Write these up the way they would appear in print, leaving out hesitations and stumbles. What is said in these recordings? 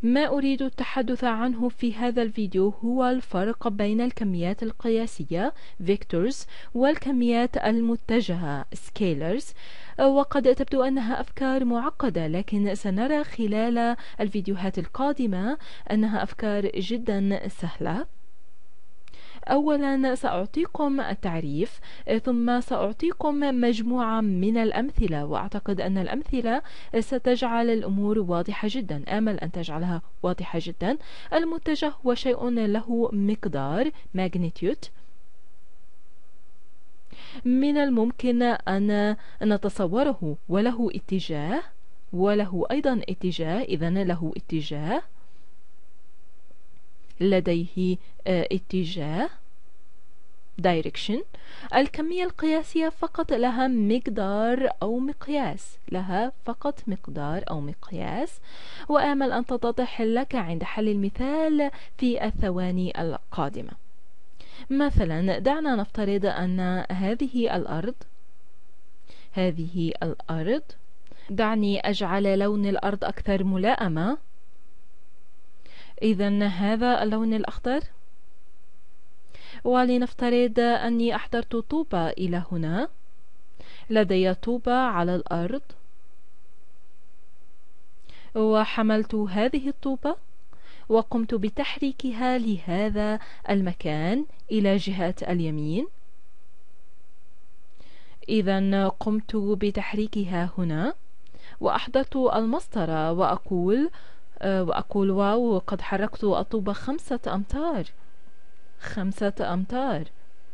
ما أريد التحدث عنه في هذا الفيديو هو الفرق بين الكميات القياسية vectors والكميات المتجهة scalars. وقد تبدو أنها أفكار معقدة، لكن سنرى خلال الفيديوهات القادمة أنها أفكار جدا سهلة. أولا سأعطيكم التعريف، ثم سأعطيكم مجموعة من الأمثلة، وأعتقد أن الأمثلة ستجعل الأمور واضحة جدا، آمل أن تجعلها واضحة جدا. المتجه هو شيء له مقدار magnitude، من الممكن أن نتصوره وله اتجاه، وله أيضا اتجاه، إذن له اتجاه، لديه اتجاه direction. الكمية القياسية فقط لها مقدار أو مقياس، لها فقط مقدار أو مقياس، وآمل أن تتضح لك عند حل المثال في الثواني القادمة. مثلا دعنا نفترض أن هذه الأرض، دعني أجعل لون الأرض أكثر ملائمة، إذن هذا اللون الأخضر، ولنفترض أني أحضرت طوبة إلى هنا، لدي طوبة على الأرض، وحملت هذه الطوبة وقمت بتحريكها لهذا المكان إلى جهة اليمين. إذن قمت بتحريكها هنا، وأحضرت المسطرة وأقول واو، قد حركت الطوبة 5 أمتار. 5 أمتار.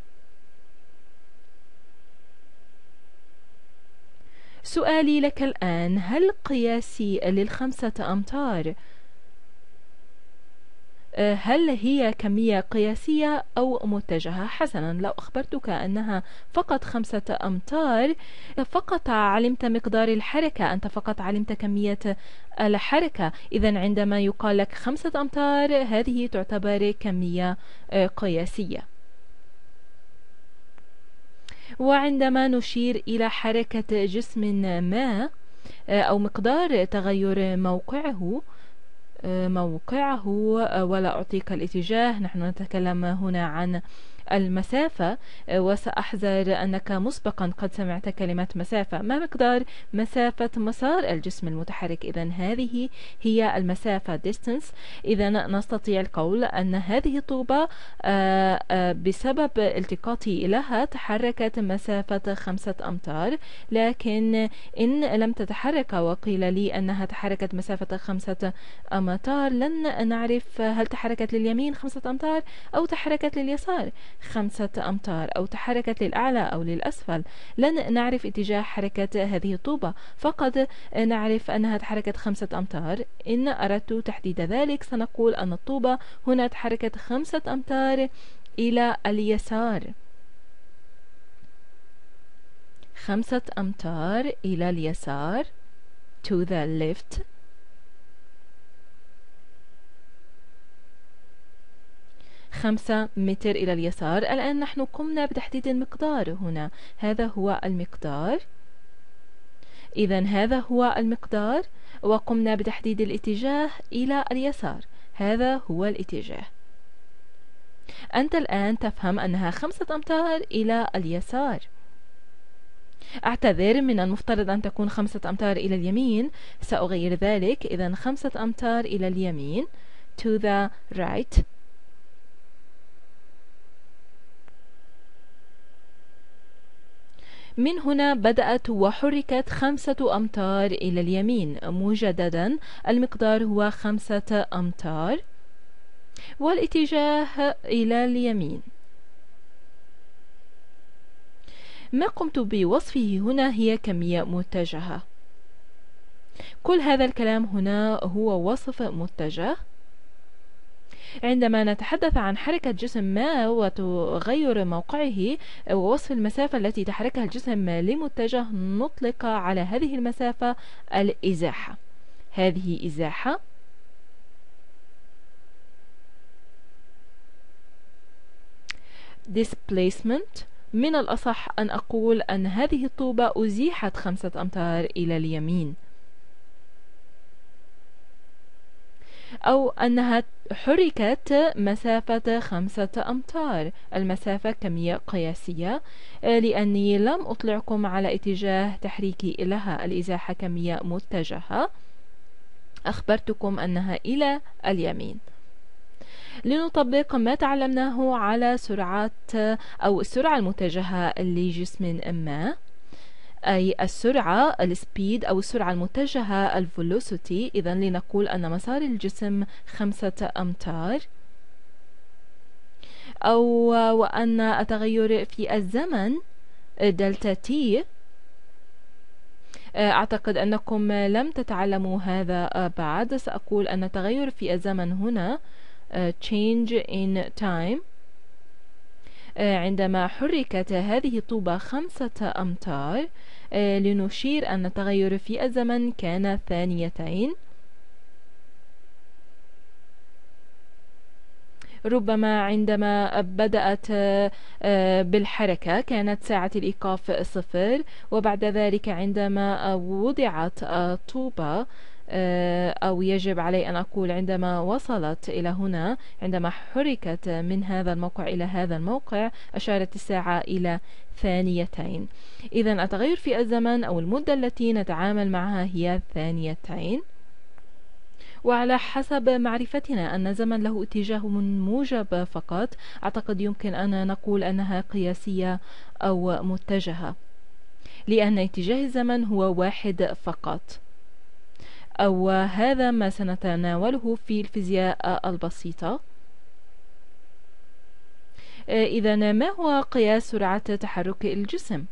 سؤالي لك الآن، هل قياسي لل5 أمتار هل هي كمية قياسية أو متجهة؟ حسنا، لو أخبرتك أنها فقط 5 أمتار فقط علمت مقدار الحركة، أنت فقط علمت كمية الحركة. إذن عندما يقال لك 5 أمتار هذه تعتبر كمية قياسية. وعندما نشير إلى حركة جسم ما أو مقدار تغير موقعه ولا أعطيك الاتجاه، نحن نتكلم هنا عن المسافة، وسأحذر أنك مسبقا قد سمعت كلمة مسافة. ما مقدار مسافة مسار الجسم المتحرك؟ إذن هذه هي المسافة distance. إذن نستطيع القول أن هذه الطوبة بسبب التقاطي لها تحركت مسافة 5 أمتار، لكن إن لم تتحرك وقيل لي أنها تحركت مسافة 5 أمتار لن نعرف هل تحركت لليمين 5 أمتار أو تحركت لليسار 5 أمتار، أو تحركت للأعلى أو للأسفل. لن نعرف اتجاه حركة هذه الطوبة، فقد نعرف أنها تحركت 5 أمتار. إن أردت تحديد ذلك سنقول أن الطوبة هنا تحركت 5 أمتار إلى اليسار. 5 أمتار إلى اليسار to the left. 5 متر إلى اليسار. الآن نحن قمنا بتحديد المقدار هنا، هذا هو المقدار. إذن هذا هو المقدار، وقمنا بتحديد الاتجاه إلى اليسار، هذا هو الاتجاه. أنت الآن تفهم أنها 5 أمتار إلى اليسار. أعتذر، من المفترض أن تكون 5 أمتار إلى اليمين، سأغير ذلك. إذن 5 أمتار إلى اليمين to the right. من هنا بدأت وحركت 5 أمتار إلى اليمين. مجددا المقدار هو 5 أمتار والاتجاه إلى اليمين. ما قمت بوصفه هنا هي كمية متجهة. كل هذا الكلام هنا هو وصف متجه. عندما نتحدث عن حركة جسم ما وتغير موقعه ووصف المسافة التي تحركها الجسم لمتجه، نطلق على هذه المسافة الإزاحة. هذه إزاحة. displacement. من الأصح أن أقول أن هذه الطوبة أزيحت 5 أمتار إلى اليمين. أو أنها حركت مسافة 5 أمتار. المسافة كمية قياسية لأني لم أطلعكم على اتجاه تحريكي لها. الإزاحة كمية متجهة، أخبرتكم أنها إلى اليمين. لنطبق ما تعلمناه على سرعة أو السرعة المتجهة لجسم ما، أي السرعة السبيد أو السرعة المتجهة الفيلوسيتي. إذن لنقول أن مسار الجسم 5 أمتار، أو وأن التغير في الزمن دلتا تي. أعتقد أنكم لم تتعلموا هذا بعد. سأقول أن التغير في الزمن هنا change in time عندما حركت هذه الطوبة 5 أمتار. لنشير أن التغير في الزمن كان 2. ربما عندما بدأت بالحركة كانت ساعة الإيقاف 0، وبعد ذلك عندما وضعت طوبة، أو يجب علي أن أقول عندما وصلت إلى هنا، عندما حركت من هذا الموقع إلى هذا الموقع، أشارت الساعة إلى 2. إذن التغير في الزمن أو المدة التي نتعامل معها هي 2. وعلى حسب معرفتنا أن الزمن له اتجاه موجب فقط، أعتقد يمكن أن نقول أنها قياسية أو متجهة، لأن اتجاه الزمن هو واحد فقط. أو هذا ما سنتناوله في الفيزياء البسيطة. إذن ما هو قياس سرعة تحرك الجسم؟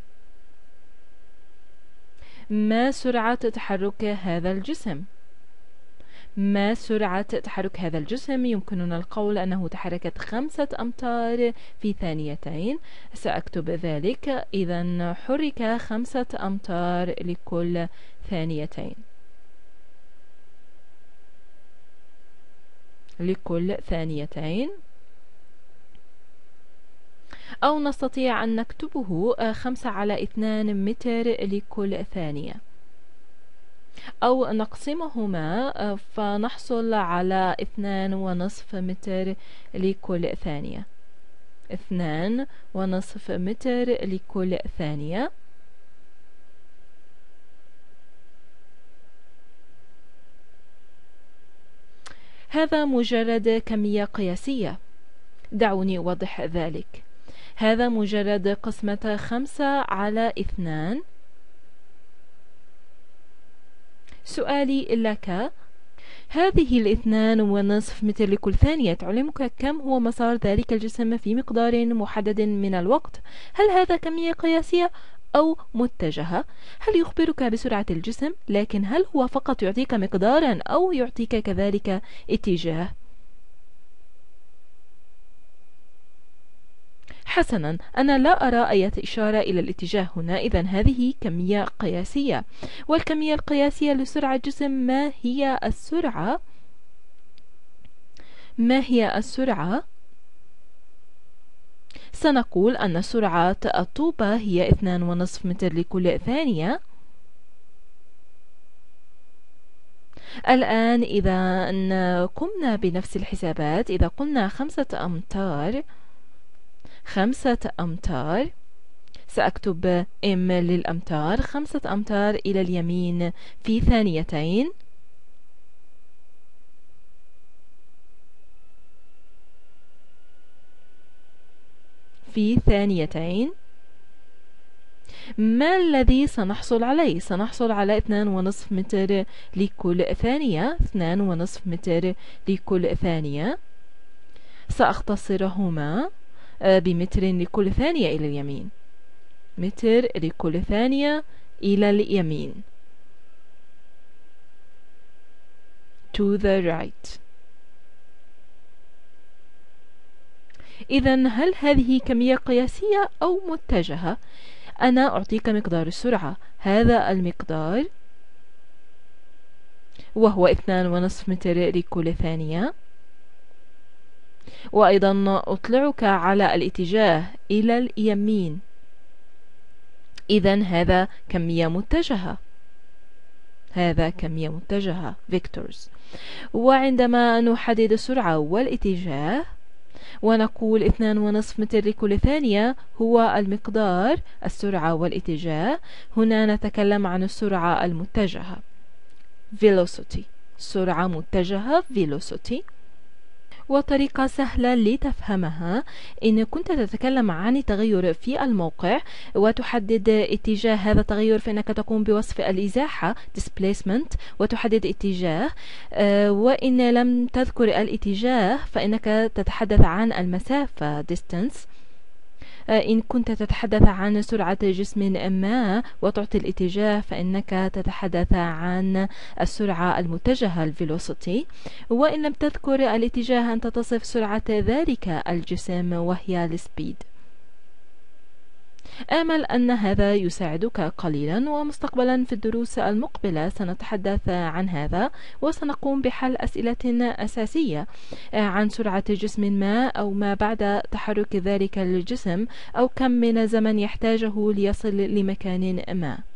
ما سرعة تحرك هذا الجسم؟ ما سرعة تحرك هذا الجسم؟ يمكننا القول أنه تحركت 5 أمتار في 2. سأكتب ذلك. إذن حرك 5 أمتار لكل 2. لكل 2. أو نستطيع أن نكتبه 5/2 متر لكل ثانية، أو نقسمهما فنحصل على 2.5 متر لكل ثانية. 2.5 متر لكل ثانية. هذا مجرد كمية قياسية، دعوني أوضح ذلك. هذا مجرد قسمة 5/2. سؤالي لك، هذه 2.5 متر لكل ثانية تعلمك كم هو مسار ذلك الجسم في مقدار محدد من الوقت. هل هذا كمية قياسية أو متجهة؟ هل يخبرك بسرعة الجسم، لكن هل هو فقط يعطيك مقدارا أو يعطيك كذلك اتجاه؟ حسنا، أنا لا أرى أي إشارة إلى الاتجاه هنا. إذن هذه كمية قياسية، والكمية القياسية لسرعة الجسم ما هي السرعة؟ ما هي السرعة؟ سنقول أن سرعة الطوبة هي 2.5 متر لكل ثانية. الآن إذا قمنا بنفس الحسابات، إذا قلنا 5 أمتار، 5 أمتار، سأكتب M للأمتار، 5 أمتار إلى اليمين في 2. في 2. ما الذي سنحصل عليه؟ سنحصل على 2.5 متر لكل ثانية. 2.5 متر لكل ثانية. سأختصرهما بمتر لكل ثانية إلى اليمين. متر لكل ثانية إلى اليمين. To the right. إذن هل هذه كمية قياسية أو متجهة؟ أنا أعطيك مقدار السرعة، هذا المقدار وهو 2.5 متر لكل ثانية، وأيضا أطلعك على الاتجاه إلى اليمين. إذن هذا كمية متجهة، هذا كمية متجهة vectors. وعندما نحدد السرعة والاتجاه ونقول 2.5 متر لكل ثانية هو المقدار السرعة والاتجاه، هنا نتكلم عن السرعة المتجهة velocity، سرعة متجهة velocity. وطريقة سهلة لتفهمها، إن كنت تتكلم عن التغير في الموقع وتحدد اتجاه هذا التغير، فإنك تقوم بوصف الإزاحة displacement وتحدد اتجاه، وإن لم تذكر الاتجاه فإنك تتحدث عن المسافة distance. إن كنت تتحدث عن سرعة جسم ما وتعطي الاتجاه فإنك تتحدث عن السرعة المتجهة velocity، وإن لم تذكر الاتجاه أنت تصف سرعة ذلك الجسم وهي السبيد. آمل أن هذا يساعدك قليلا، ومستقبلا في الدروس المقبلة سنتحدث عن هذا وسنقوم بحل أسئلة أساسية عن سرعة جسم ما أو ما بعد تحرك ذلك الجسم أو كم من زمن يحتاجه ليصل لمكان ما.